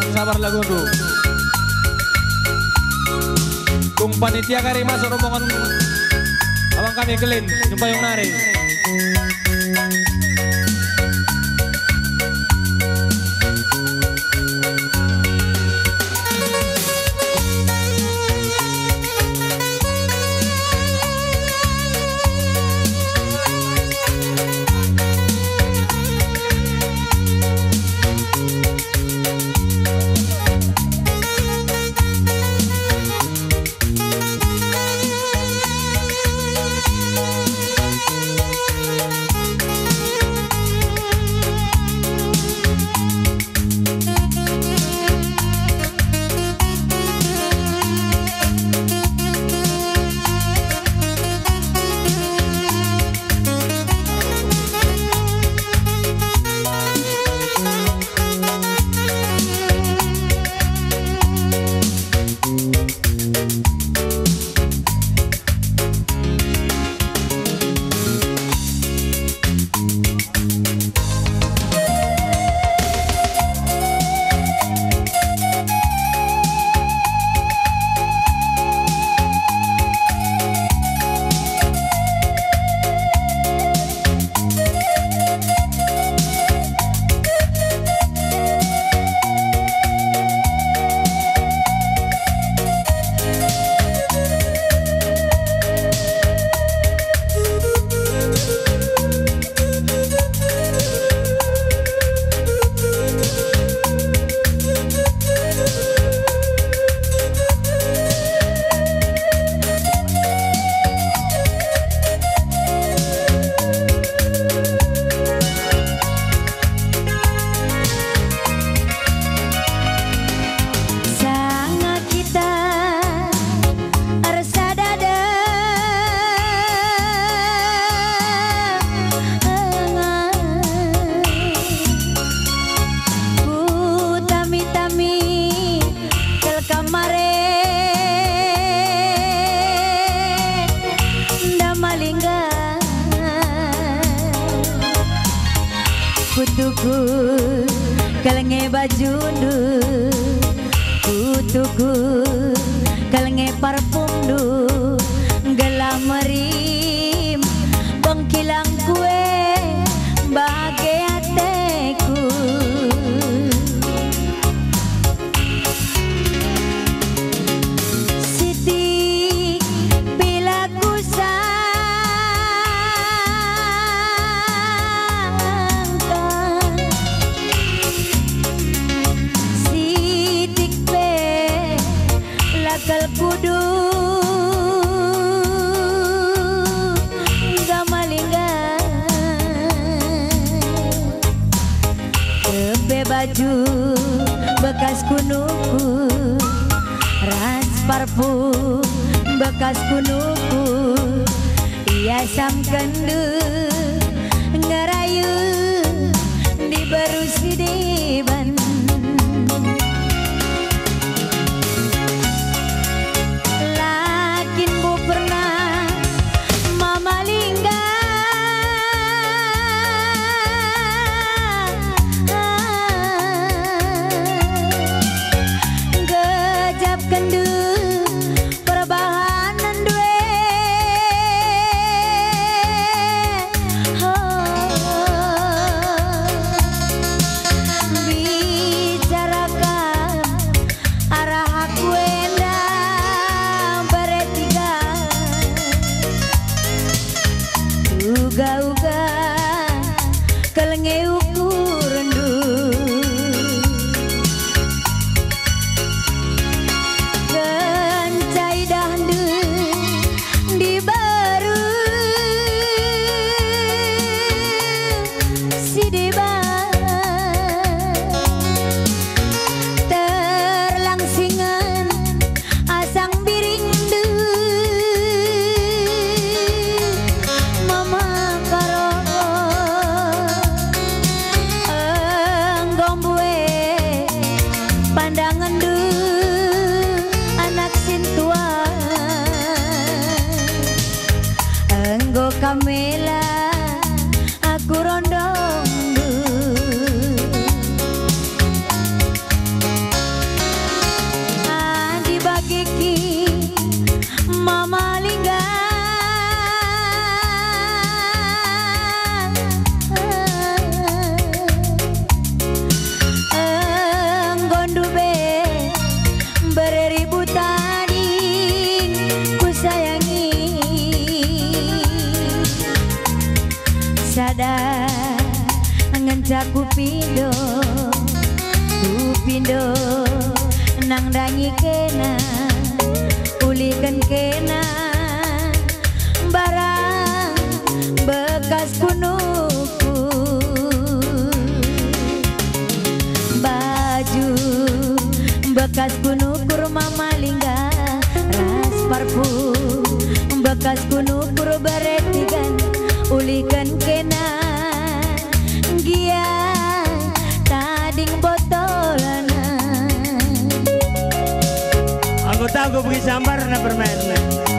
sabar lagu tu. Kung panitia kari masuk rombongan abang kami kelin jumpa yang nari. Kutuku kalenge bajundu, kutuku kalenge parfumdu, gelam merim bengkilang kue bahagia hatiku. Siti bila ku lakal kudu gamalingga tepe baju bekas kunuku, ras parfum bekas kunuku, hiasan kendu ngerayu di berusi diban. Uga-uga kalenge ukurandu, kencai dahdu di baru si deba terlangsingan asang birindu. Pandangan du anak sintua, enggo kamela aku rondong du. beribu tanding ku sayangi. Sadar ngencak kupindo nang dangi kena ulikeun kena barang bekas kunuku, baju bekas kunukur mama lingga ras parfum bekas kunukur beretigan ulikeun kena gia tading botolana anggota gue pergi sambar na bermain.